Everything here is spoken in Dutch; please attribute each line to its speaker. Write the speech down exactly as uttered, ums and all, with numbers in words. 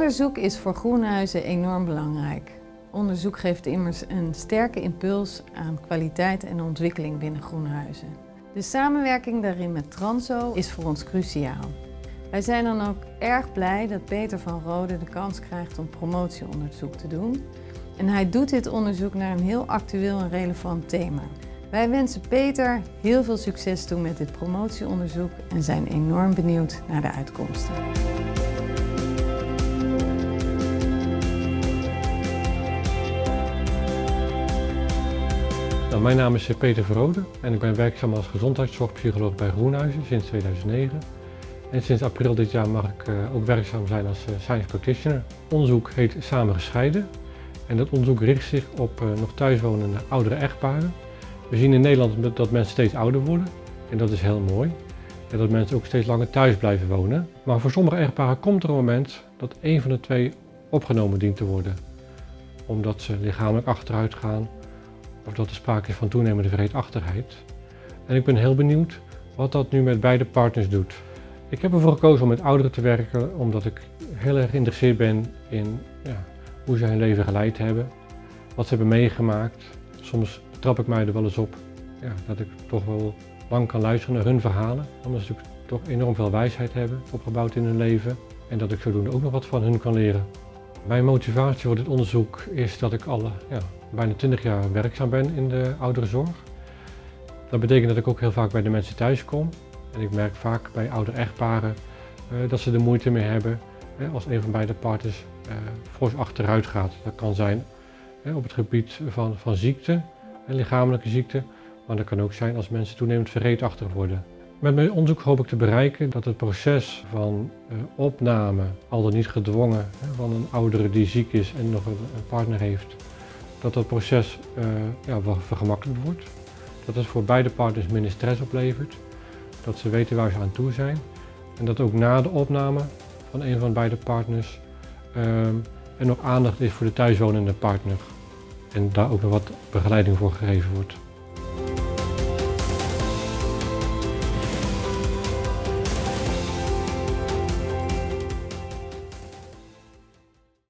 Speaker 1: Onderzoek is voor Groenhuizen enorm belangrijk. Onderzoek geeft immers een sterke impuls aan kwaliteit en ontwikkeling binnen Groenhuizen. De samenwerking daarin met Transo is voor ons cruciaal. Wij zijn dan ook erg blij dat Peter van Rode de kans krijgt om promotieonderzoek te doen. En hij doet dit onderzoek naar een heel actueel en relevant thema. Wij wensen Peter heel veel succes toe met dit promotieonderzoek en zijn enorm benieuwd naar de uitkomsten.
Speaker 2: Nou, mijn naam is Peter van Rode en ik ben werkzaam als gezondheidszorgpsycholoog bij Groenhuizen sinds tweeduizend negen. En sinds april dit jaar mag ik uh, ook werkzaam zijn als uh, science practitioner. Het onderzoek heet Samen Gescheiden en dat onderzoek richt zich op uh, nog thuiswonende oudere echtparen. We zien in Nederland dat mensen steeds ouder worden en dat is heel mooi. En dat mensen ook steeds langer thuis blijven wonen. Maar voor sommige echtparen komt er een moment dat één van de twee opgenomen dient te worden. Omdat ze lichamelijk achteruit gaan of dat er sprake is van toenemende vergeetachtigheid. En ik ben heel benieuwd wat dat nu met beide partners doet. Ik heb ervoor gekozen om met ouderen te werken omdat ik heel erg geïnteresseerd ben in ja, hoe ze hun leven geleid hebben, wat ze hebben meegemaakt. Soms trap ik mij er wel eens op ja, dat ik toch wel lang kan luisteren naar hun verhalen, omdat ze natuurlijk toch enorm veel wijsheid hebben opgebouwd in hun leven en dat ik zodoende ook nog wat van hun kan leren. Mijn motivatie voor dit onderzoek is dat ik al ja, bijna twintig jaar werkzaam ben in de ouderenzorg. Dat betekent dat ik ook heel vaak bij de mensen thuis kom. En ik merk vaak bij oudere echtparen uh, dat ze er moeite mee hebben uh, als een van beide partners uh, fors achteruit gaat. Dat kan zijn uh, op het gebied van, van ziekte, uh, lichamelijke ziekte, maar dat kan ook zijn als mensen toenemend vergeetachtig worden. Met mijn onderzoek hoop ik te bereiken dat het proces van uh, opname, al dan niet gedwongen, uh, van een oudere die ziek is en nog een, een partner heeft, dat dat proces uh, ja, vergemakkelijkt wordt. Dat het voor beide partners minder stress oplevert. Dat ze weten waar ze aan toe zijn en dat ook na de opname van een van beide partners um, er nog aandacht is voor de thuiswonende partner en daar ook nog wat begeleiding voor gegeven wordt.